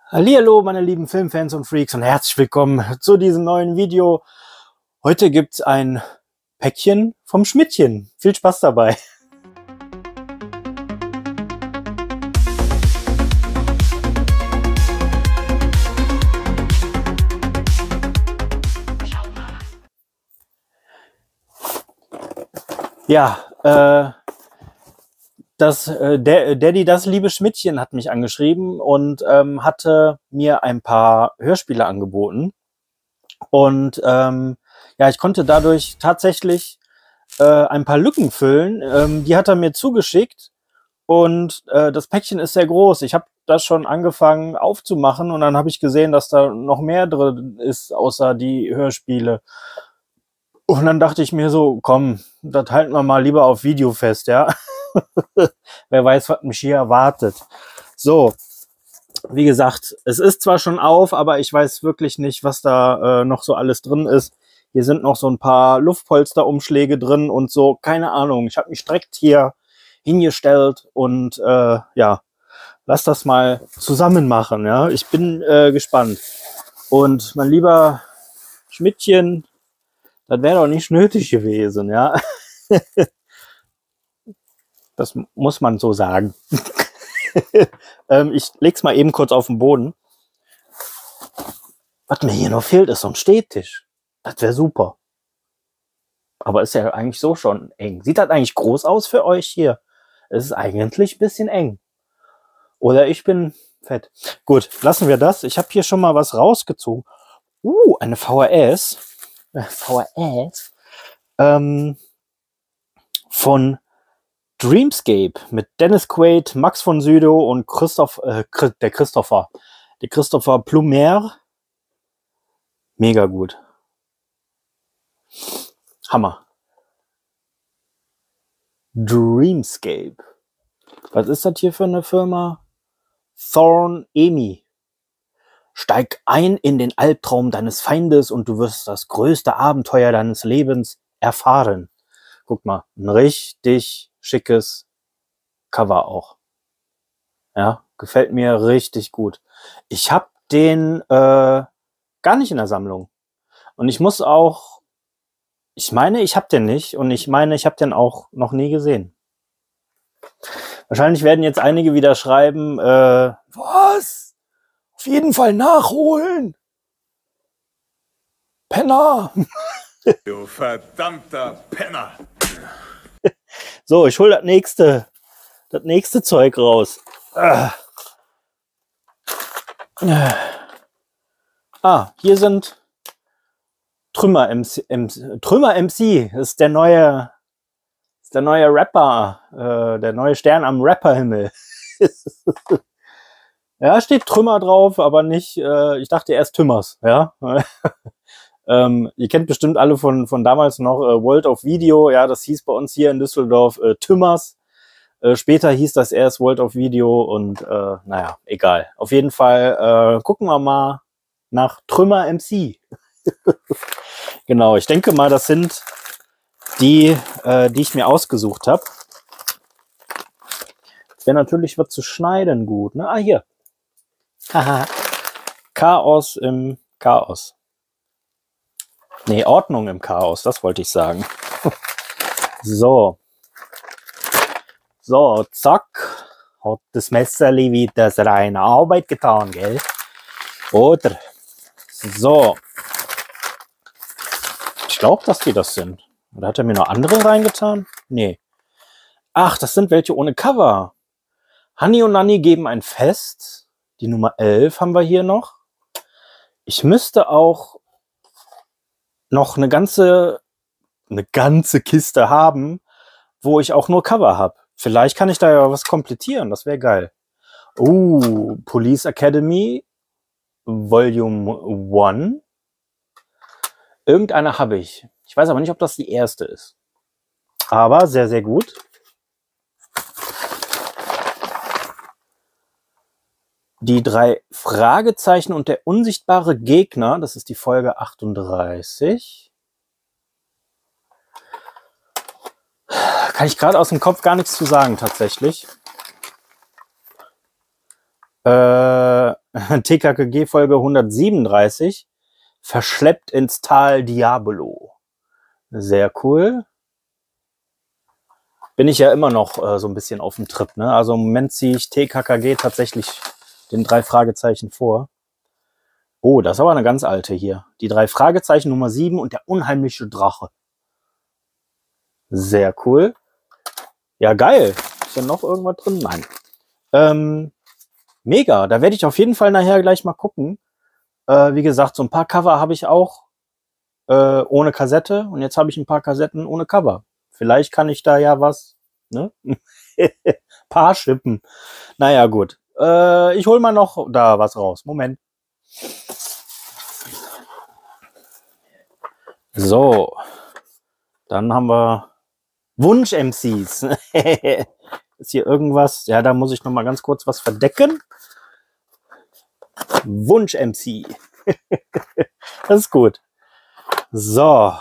Hallihallo, meine lieben Filmfans und Freaks und herzlich willkommen zu diesem neuen Video. Heute gibt's ein Päckchen vom Schmidtchen. Viel Spaß dabei. Ja, Daddy, das liebe Schmidtchen hat mich angeschrieben und hatte mir ein paar Hörspiele angeboten. Und ja, ich konnte dadurch tatsächlich ein paar Lücken füllen. Die hat er mir zugeschickt und das Päckchen ist sehr groß. Ich habe das schon angefangen aufzumachen und dann habe ich gesehen, dass da noch mehr drin ist, außer die Hörspiele. Und dann dachte ich mir so, komm, das halten wir mal lieber auf Video fest, ja. Wer weiß, was mich hier erwartet. So, wie gesagt, es ist zwar schon auf, aber ich weiß wirklich nicht, was da noch so alles drin ist. Hier sind noch so ein paar Luftpolsterumschläge drin und so, keine Ahnung. Ich habe mich direkt hier hingestellt und ja, lass das mal zusammen machen, ja. Ich bin gespannt. Und mein lieber Schmidtchen, das wäre doch nicht nötig gewesen, ja. Das muss man so sagen. Ich leg's mal eben kurz auf den Boden. Was mir hier noch fehlt, ist so ein Stehtisch. Das wäre super. Aber ist ja eigentlich so schon eng. Sieht das eigentlich groß aus für euch hier? Es ist eigentlich ein bisschen eng. Oder ich bin fett. Gut, lassen wir das. Ich habe hier schon mal was rausgezogen. Eine VHS. VHS. Von Dreamscape mit Dennis Quaid, Max von Sydow und der Christopher Plummer. Mega gut. Hammer. Dreamscape. Was ist das hier für eine Firma? Thorn Emi. Steig ein in den Albtraum deines Feindes und du wirst das größte Abenteuer deines Lebens erfahren. Guck mal, ein richtig schickes Cover auch. Ja, gefällt mir richtig gut. Ich habe den gar nicht in der Sammlung. Und ich muss auch, ich meine, ich habe den nicht und ich meine, ich habe den auch noch nie gesehen. Wahrscheinlich werden jetzt einige wieder schreiben, was? Auf jeden Fall nachholen. Penner. Du verdammter Penner. So, ich hole das nächste Zeug raus. Hier sind Trümmer MC. Das ist der neue Rapper, der neue Stern am Rapperhimmel. Ja, steht Trümmer drauf, aber nicht, ich dachte erst Tümmers, ja. Ihr kennt bestimmt alle von damals noch World of Video, ja, das hieß bei uns hier in Düsseldorf Tümmers. Später hieß das erst World of Video und naja, egal. Auf jeden Fall gucken wir mal nach Trümmer MC. Genau, ich denke mal, das sind die ich mir ausgesucht habe. Wäre natürlich was zu schneiden gut, ne? Hier. Haha. Chaos im Chaos. Nee, Ordnung im Chaos, das wollte ich sagen. So. So, zack. Hat das Messerli wieder seine Arbeit getan, gell? Oder? So. Ich glaube, dass die das sind. Oder hat er mir noch andere reingetan? Nee. Ach, das sind welche ohne Cover. Hanni und Nanni geben ein Fest. Die Nummer 11 haben wir hier noch. Ich müsste auch noch eine ganze Kiste haben, wo ich auch nur Cover habe. Vielleicht kann ich da ja was komplettieren, das wäre geil. Police Academy Volume 1. Irgendeine habe ich. Ich weiß aber nicht, ob das die erste ist. Aber sehr, sehr gut. Die 3 Fragezeichen und der unsichtbare Gegner, das ist die Folge 38. Kann ich gerade aus dem Kopf gar nichts zu sagen, tatsächlich. TKKG Folge 137. Verschleppt ins Tal Diabolo. Sehr cool. Bin ich ja immer noch so ein bisschen auf dem Trip, ne? Also im Moment ziehe ich TKKG tatsächlich den 3 Fragezeichen vor. Oh, das ist aber eine ganz alte hier. Die 3 Fragezeichen Nummer 7 und der unheimliche Drache. Sehr cool. Ja, geil. Ist da noch irgendwas drin? Nein. Mega. Da werde ich auf jeden Fall nachher gleich mal gucken. Wie gesagt, so ein paar Cover habe ich auch ohne Kassette. Und jetzt habe ich ein paar Kassetten ohne Cover. Vielleicht kann ich da ja was, ne? Paar schippen. Naja, gut. Ich hole mal noch da was raus. Moment. So. Dann haben wir Wunsch-MCs. Ist hier irgendwas? Ja, da muss ich noch mal ganz kurz was verdecken. Wunsch-MC. Das ist gut. So.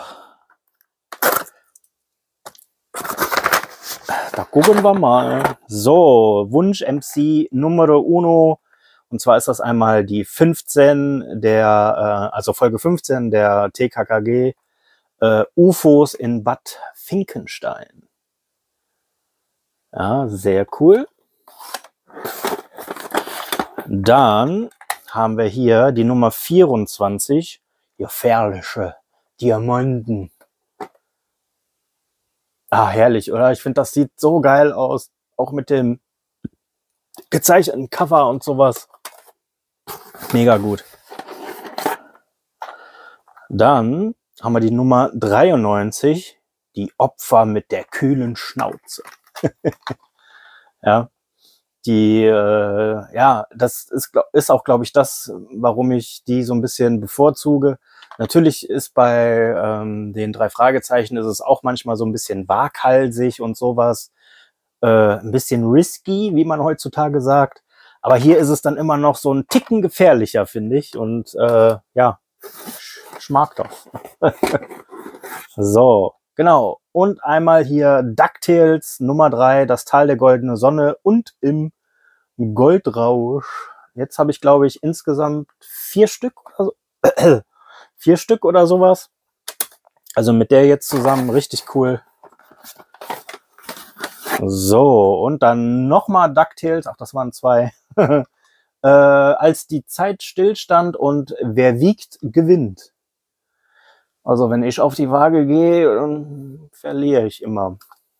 Da gucken wir mal. So, Wunsch-MC Numero Uno. Und zwar ist das einmal die 15 der, also Folge 15 der TKKG UFOs in Bad Finkenstein. Ja, sehr cool. Dann haben wir hier die Nummer 24. Gefährliche Diamanten. Ah, herrlich, oder? Ich finde, das sieht so geil aus. Auch mit dem gezeichneten Cover und sowas. Mega gut. Dann haben wir die Nummer 93. Die Opfer mit der kühlen Schnauze. Ja, die, ja, das ist auch, glaube ich, das, warum ich die so ein bisschen bevorzuge. Natürlich ist bei den 3 Fragezeichen ist es auch manchmal so ein bisschen waghalsig und sowas. Ein bisschen risky, wie man heutzutage sagt. Aber hier ist es dann immer noch so ein Ticken gefährlicher, finde ich. Und ja, ich mag das. So, genau. Und einmal hier DuckTales Nummer 3, das Tal der goldenen Sonne und im Goldrausch. Jetzt habe ich, glaube ich, insgesamt 4 Stück oder so. 4 Stück oder sowas. Also mit der jetzt zusammen richtig cool. So, und dann nochmal DuckTales. Ach, das waren 2. Als die Zeit stillstand und wer wiegt, gewinnt. Also wenn ich auf die Waage gehe, dann verliere ich immer.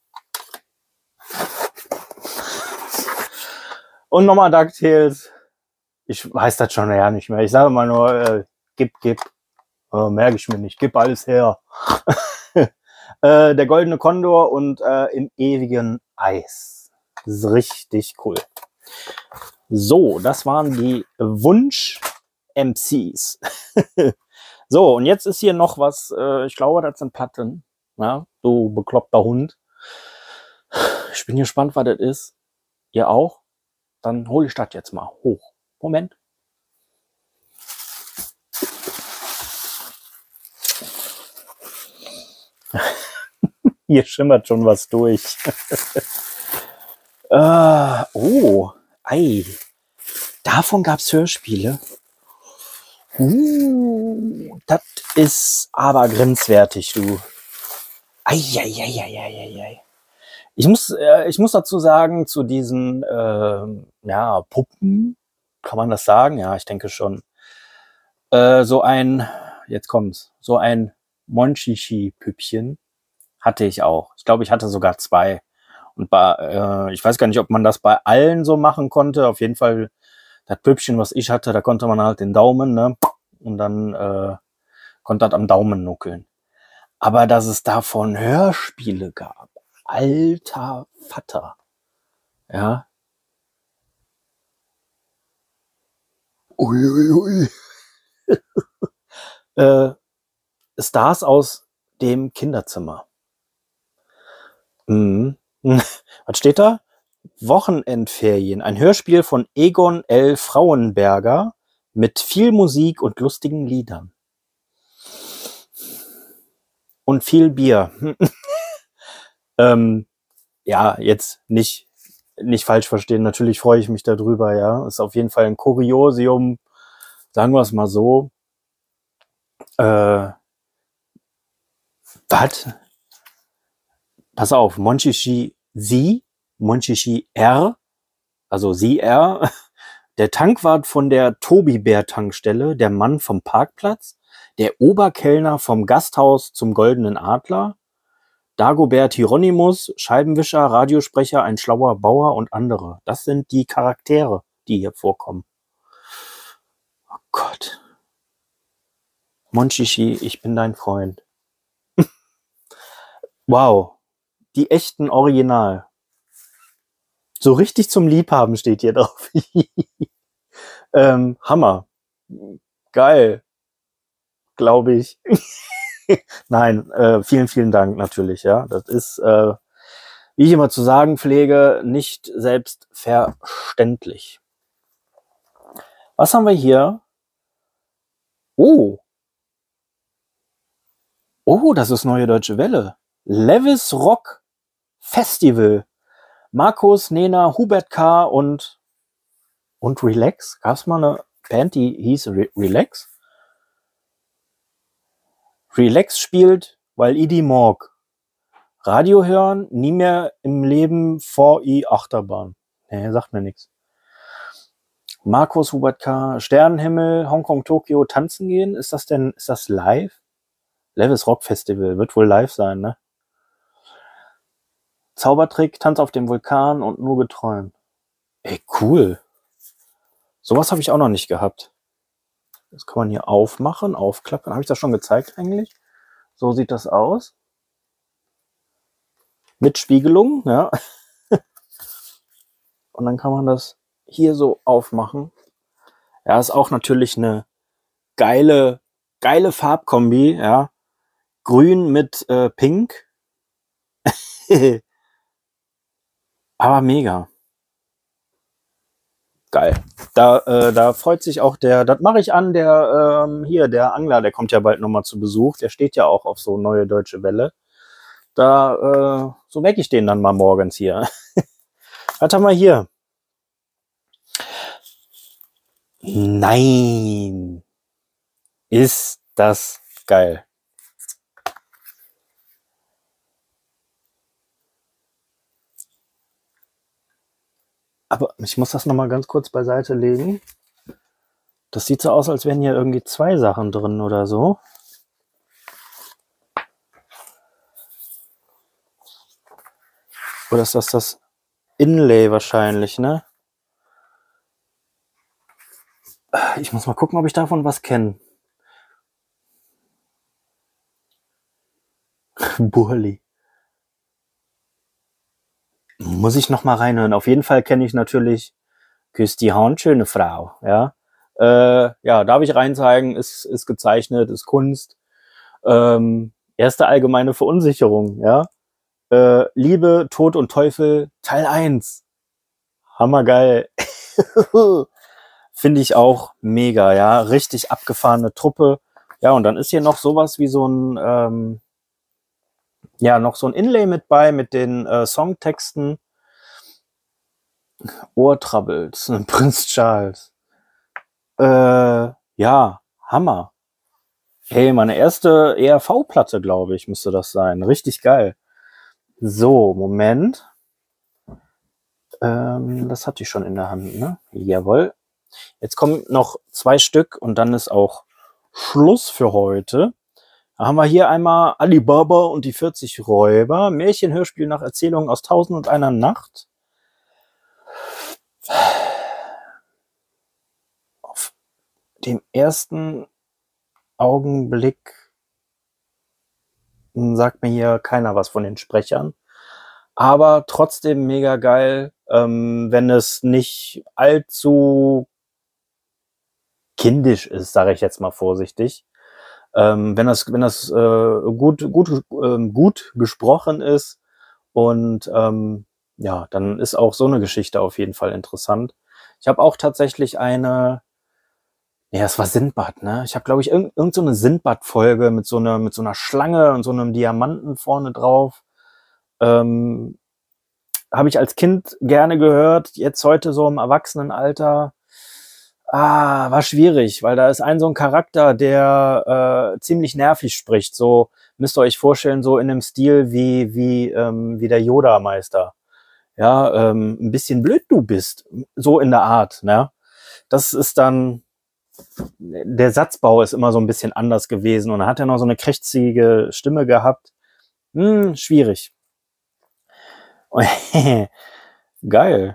Und nochmal DuckTales. Ich weiß das schon ja nicht mehr. Ich sage mal nur, gib. Merke ich mir nicht. Gib alles her. Der goldene Kondor und im ewigen Eis. Das ist richtig cool. So, das waren die Wunsch-MCs. So, und jetzt ist hier noch was, ich glaube, das sind Platten. Ja, du bekloppter Hund. Ich bin gespannt, was das ist. Ihr auch? Dann hole ich das jetzt mal hoch. Moment. Hier schimmert schon was durch. Oh, ei. Davon gab's Hörspiele. Das ist aber grenzwertig, du. Ei. Ich muss dazu sagen, zu diesen ja, Puppen, kann man das sagen? Ja, ich denke schon. So ein, jetzt kommt's, so ein Monchichi-Püppchen hatte ich auch. Ich glaube, ich hatte sogar 2. Und bei, ich weiß gar nicht, ob man das bei allen so machen konnte. Auf jeden Fall, das Püppchen, was ich hatte, da konnte man halt den Daumen, ne? Und dann konnte das am Daumen nuckeln. Aber dass es davon Hörspiele gab, alter Vater. Ja. Uiuiui. Stars aus dem Kinderzimmer. Mhm. Was steht da? Wochenendferien. Ein Hörspiel von Egon L. Frauenberger mit viel Musik und lustigen Liedern. Und viel Bier. Ja, jetzt nicht nicht falsch verstehen, natürlich freue ich mich darüber, ja. Ist auf jeden Fall ein Kuriosium, sagen wir es mal so. Was? Pass auf, Monchichi R, also Sie R, der Tankwart von der Tobi-Bär-Tankstelle, der Mann vom Parkplatz, der Oberkellner vom Gasthaus zum Goldenen Adler, Dagobert Hieronymus, Scheibenwischer, Radiosprecher, ein schlauer Bauer und andere. Das sind die Charaktere, die hier vorkommen. Oh Gott. Monchichi, ich bin dein Freund. Wow. Die echten Original. So richtig zum Liebhaben steht hier drauf. Hammer. Geil. Glaube ich. Nein, vielen, vielen Dank natürlich, ja. Das ist, wie ich immer zu sagen pflege, nicht selbstverständlich. Was haben wir hier? Oh. Oh, das ist Neue Deutsche Welle. Levis Rock Festival. Markus, Nena, Hubert K. und Relax. Gab's mal eine Band, die hieß Relax? Relax spielt, weil Idi Morg. Radio hören, nie mehr im Leben vor I Achterbahn. Nee, sagt mir nichts. Markus, Hubert K., Sternenhimmel, Hongkong, Tokio, tanzen gehen. Ist das live? Levis Rock Festival, wird wohl live sein, ne? Zaubertrick, Tanz auf dem Vulkan und nur geträumt. Ey, cool. Sowas habe ich auch noch nicht gehabt. Das kann man hier aufmachen, aufklappen. Habe ich das schon gezeigt eigentlich? So sieht das aus. Mit Spiegelung, ja. Und dann kann man das hier so aufmachen. Ja, ist auch natürlich eine geile Farbkombi, ja. Grün mit Pink. Aber mega. Geil. Da freut sich auch das mache ich an, der Angler, der kommt ja bald nochmal zu Besuch, der steht ja auch auf so Neue Deutsche Welle. So wecke ich den dann mal morgens hier. Was haben wir hier? Nein. Ist das geil. Aber ich muss das nochmal ganz kurz beiseite legen. Das sieht so aus, als wären hier irgendwie 2 Sachen drin oder so. Oder ist das Inlay wahrscheinlich, ne? Ich muss mal gucken, ob ich davon was kenne. Burli. Muss ich noch mal reinhören. Auf jeden Fall kenne ich natürlich Küss die Hand, schöne Frau. Ja, darf ich reinzeigen, ist gezeichnet, ist Kunst. Erste allgemeine Verunsicherung, ja. Liebe, Tod und Teufel, Teil 1. Hammergeil. Finde ich auch mega, ja. Richtig abgefahrene Truppe. Ja, und dann ist hier noch sowas wie so ein, noch so ein Inlay mit bei, mit den Songtexten. Ohrtroubles, Prinz Charles. Ja, Hammer. Hey, meine erste ERV-Platte, glaube ich, müsste das sein. Richtig geil. So, Moment. Das hatte ich schon in der Hand, ne? Jawohl. Jetzt kommen noch 2 Stück und dann ist auch Schluss für heute. Da haben wir hier einmal Alibaba und die 40 Räuber. Märchenhörspiel nach Erzählungen aus 1001 Nacht. Auf dem ersten Augenblick sagt mir hier keiner was von den Sprechern. Aber trotzdem mega geil, wenn es nicht allzu kindisch ist, sage ich jetzt mal vorsichtig. Wenn das gut gesprochen ist und dann ist auch so eine Geschichte auf jeden Fall interessant. Ich habe auch tatsächlich es war Sindbad, ne? Ich habe, glaube ich, irgend so eine Sindbad-Folge mit so einer Schlange und so einem Diamanten vorne drauf. habe ich als Kind gerne gehört, jetzt heute so im Erwachsenenalter, war schwierig, weil da ist so ein Charakter, der ziemlich nervig spricht. So müsst ihr euch vorstellen, so in dem Stil wie der Yoda-Meister. Ja, ein bisschen blöd du bist, so in der Art. Ne? Das ist dann, der Satzbau ist immer so ein bisschen anders gewesen und dann hat er noch so eine krächzige Stimme gehabt. Schwierig. Geil.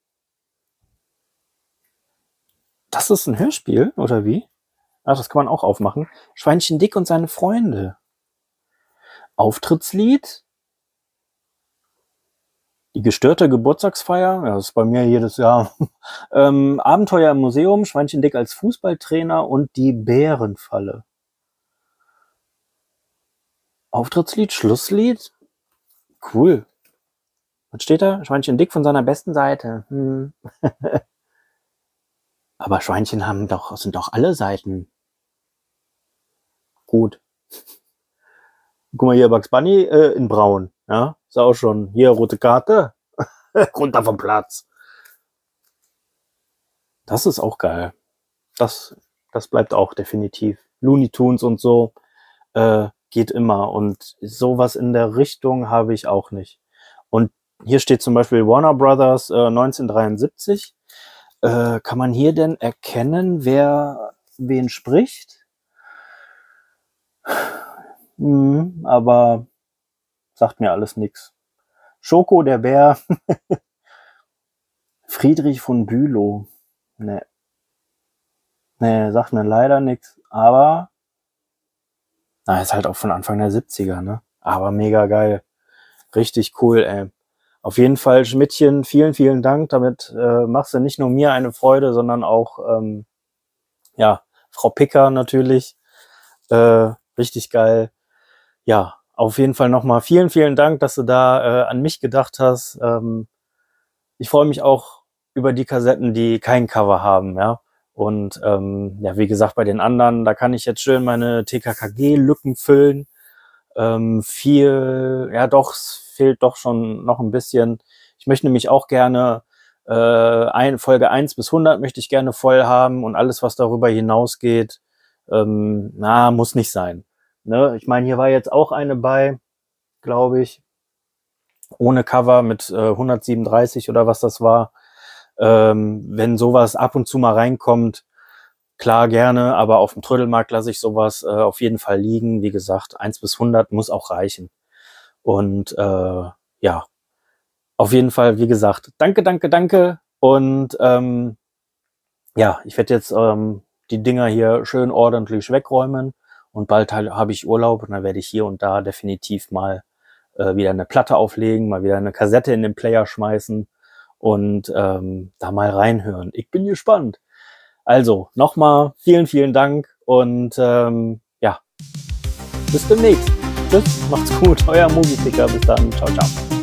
Das ist ein Hörspiel, oder wie? Ach, das kann man auch aufmachen. Schweinchen Dick und seine Freunde. Auftrittslied. Die gestörte Geburtstagsfeier. Ja, das ist bei mir jedes Jahr. Abenteuer im Museum. Schweinchen Dick als Fußballtrainer und die Bärenfalle. Auftrittslied, Schlusslied. Cool. Was steht da? Schweinchen Dick von seiner besten Seite. Aber Schweinchen sind doch alle Seiten. Gut. Guck mal hier, Bugs Bunny in braun. Ja, ist auch schon. Hier, rote Karte. Runter vom Platz. Das ist auch geil. Das bleibt auch definitiv. Looney Tunes und so geht immer. Und sowas in der Richtung habe ich auch nicht. Und hier steht zum Beispiel Warner Brothers 1973. Kann man hier denn erkennen, wer wen spricht? Aber sagt mir alles nix. Schoko, der Bär. Friedrich von Bülow. Nee, sagt mir leider nix. Aber ist halt auch von Anfang der 70er, ne? Aber mega geil. Richtig cool, ey. Auf jeden Fall, Schmidtchen, vielen, vielen Dank. Damit machst du nicht nur mir eine Freude, sondern auch Frau Picker natürlich. Richtig geil. Ja, auf jeden Fall nochmal vielen, vielen Dank, dass du da an mich gedacht hast. Ich freue mich auch über die Kassetten, die kein Cover haben, ja. Und wie gesagt, bei den anderen, da kann ich jetzt schön meine TKKG-Lücken füllen. Es fehlt doch schon noch ein bisschen. Ich möchte nämlich auch gerne Folge 1 bis 100 möchte ich gerne voll haben und alles, was darüber hinausgeht, muss nicht sein. Ne? Ich meine, hier war jetzt auch eine bei, glaube ich, ohne Cover mit 137 oder was das war. Wenn sowas ab und zu mal reinkommt, klar, gerne, aber auf dem Trödelmarkt lasse ich sowas auf jeden Fall liegen. Wie gesagt, 1 bis 100 muss auch reichen. Und auf jeden Fall, wie gesagt, danke. Und ich werde jetzt die Dinger hier schön ordentlich wegräumen. Und bald habe ich Urlaub und dann werde ich hier und da definitiv mal wieder eine Platte auflegen, mal wieder eine Kassette in den Player schmeißen und da mal reinhören. Ich bin gespannt. Also, nochmal vielen, vielen Dank und bis demnächst. Tschüss, macht's gut, euer Moviepicker. Bis dann, ciao, ciao.